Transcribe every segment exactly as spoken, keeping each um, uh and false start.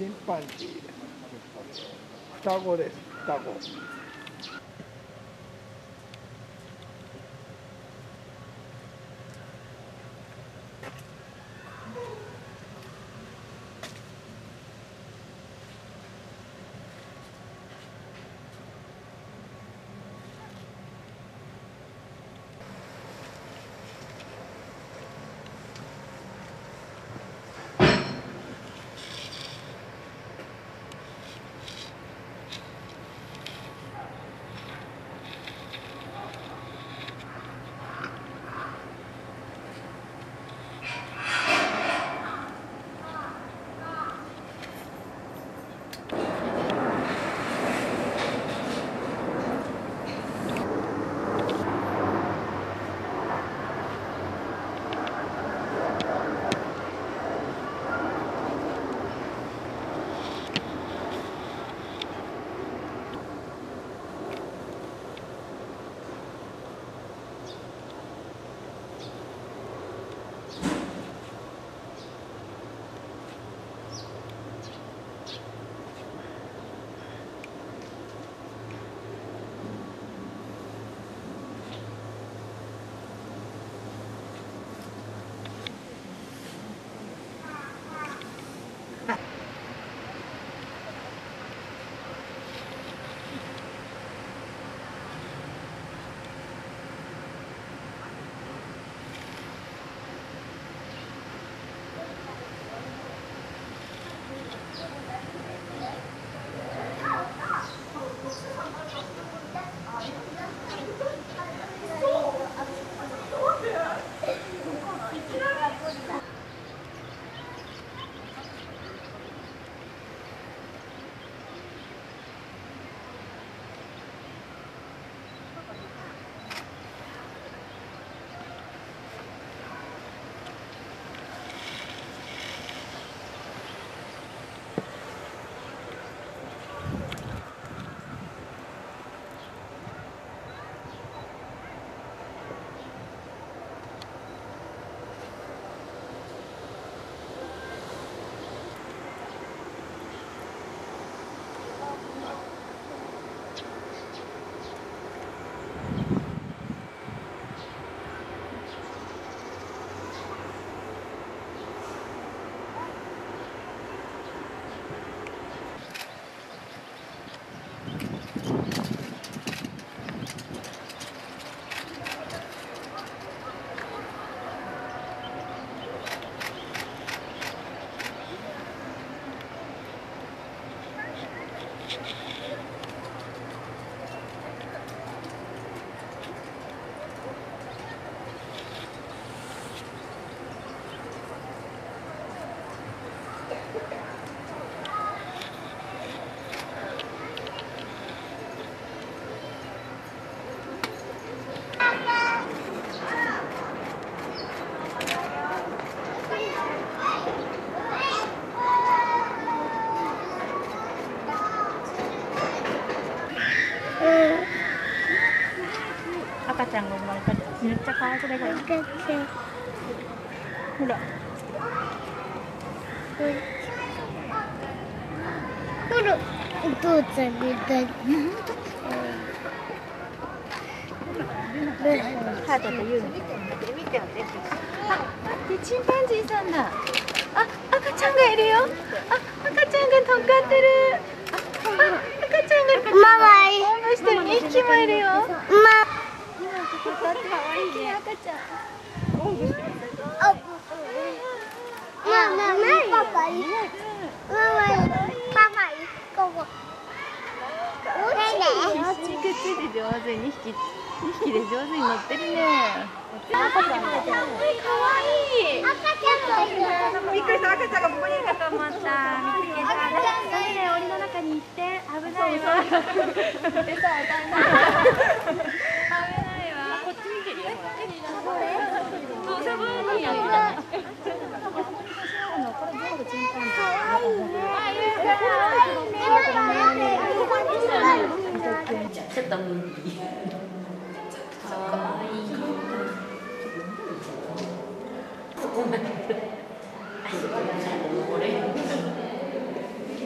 チンパンジー。双子です。双子。 赤ちゃんが生まれた。めっちゃ可愛くないかな。ほら。 ほら、お父ちゃんみたい。 ハートとユウ見て見てよね。あ、待って、チンパンジーさんだ。あ、赤ちゃんがいるよ。あ、赤ちゃんが乗っかってる。あ、赤ちゃんがママい。 おんぶしてる。にひきもいるよ。 ママ。 可愛いね。赤ちゃん。おんぶしてる。 あ、ママい。パパい。ママい。パパい。ここ。 あっちくっついて上手ににひき。にひきで上手に乗ってるね。赤ちゃんが。可愛い。 赤ちゃんがいる。 びっくりした。赤ちゃんがここにいるかと思った。見つけた。ダメだよ。檻の中に行って危ないわ。でさ、危ないわ。こっち見てるよ。そう、サボーニー。これ全部チンパンジー。可愛いね。ちょっと無理。かわいい。そこまで。これ。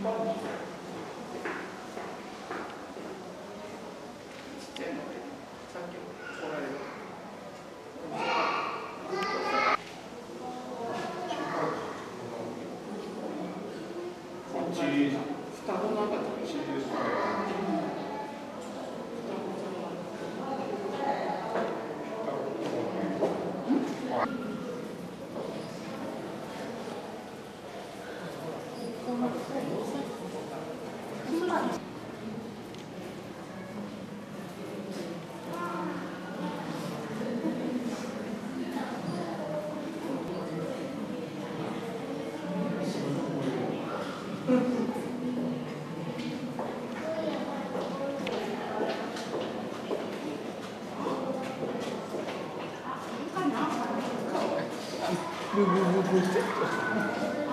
ブブブブって。